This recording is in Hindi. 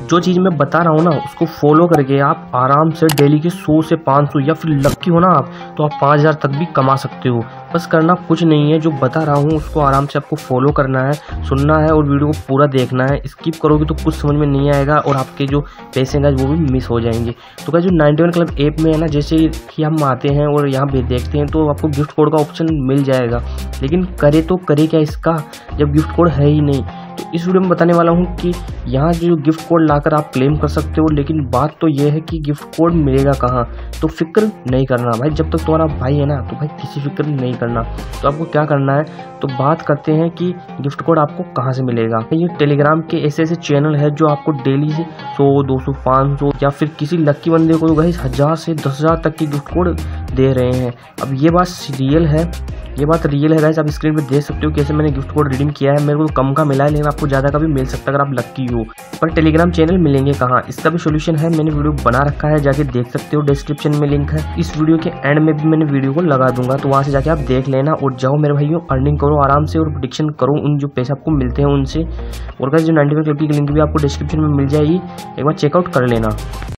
जो चीज़ मैं बता रहा हूँ ना उसको फॉलो करके आप आराम से डेली के 100 से 500 या फिर लक्की हो ना आप तो आप 5000 तक भी कमा सकते हो। बस करना कुछ नहीं है, जो बता रहा हूँ उसको आराम से आपको फॉलो करना है, सुनना है और वीडियो को पूरा देखना है। स्किप करोगे तो कुछ समझ में नहीं आएगा और आपके जो पैसे हैं वो भी मिस हो जाएंगे। तो क्या जो 91 क्लब ऐप में है ना, जैसे कि हम आते हैं और यहाँ पे देखते हैं तो आपको गिफ्ट कोड का ऑप्शन मिल जाएगा, लेकिन करे तो करे क्या इसका जब गिफ्ट कोड है ही नहीं। तो इस वीडियो में बताने वाला हूँ कि यहाँ जो गिफ्ट कोड लाकर आप क्लेम कर सकते हो, लेकिन बात तो ये है कि गिफ्ट कोड मिलेगा कहाँ। तो फिक्र नहीं करना भाई, जब तक तुम्हारा भाई है ना तो भाई किसी फिक्र नहीं करना। तो आपको क्या करना है, तो बात करते हैं कि गिफ्ट कोड आपको कहाँ से मिलेगा। ये टेलीग्राम के ऐसे ऐसे चैनल है जो आपको डेली से 100, 200, 500 या फिर किसी लक्की बंदे को भाई 1000 से 10,000 तक की गिफ्ट कोड दे रहे हैं। अब ये बात रियल है, ये बात रियल है गाइस। आप स्क्रीन पे देख सकते हो कैसे मैंने गिफ्ट कोड रिडीम किया है। मेरे को कम का मिला है, लेकिन आपको ज़्यादा का भी मिल सकता है अगर आप लक्की हो। पर टेलीग्राम चैनल मिलेंगे कहाँ, इसका भी सोल्यूशन है, मैंने वीडियो बना रखा है, जाके देख सकते हो, डिस्क्रिप्शन में लिंक है। इस वीडियो के एंड में भी मैंने वीडियो को लगा दूंगा, तो वहाँ से जाके आप देख लेना और जाओ मेरे भाइयों, अर्निंग करो आराम से और प्रेडिक्शन करो उन जो पैसे आपको मिलते हैं उनसे। और गाइस जो 91 क्लब की लिंक भी आपको डिस्क्रिप्शन में मिल जाएगी, एक बार चेकआउट कर लेना।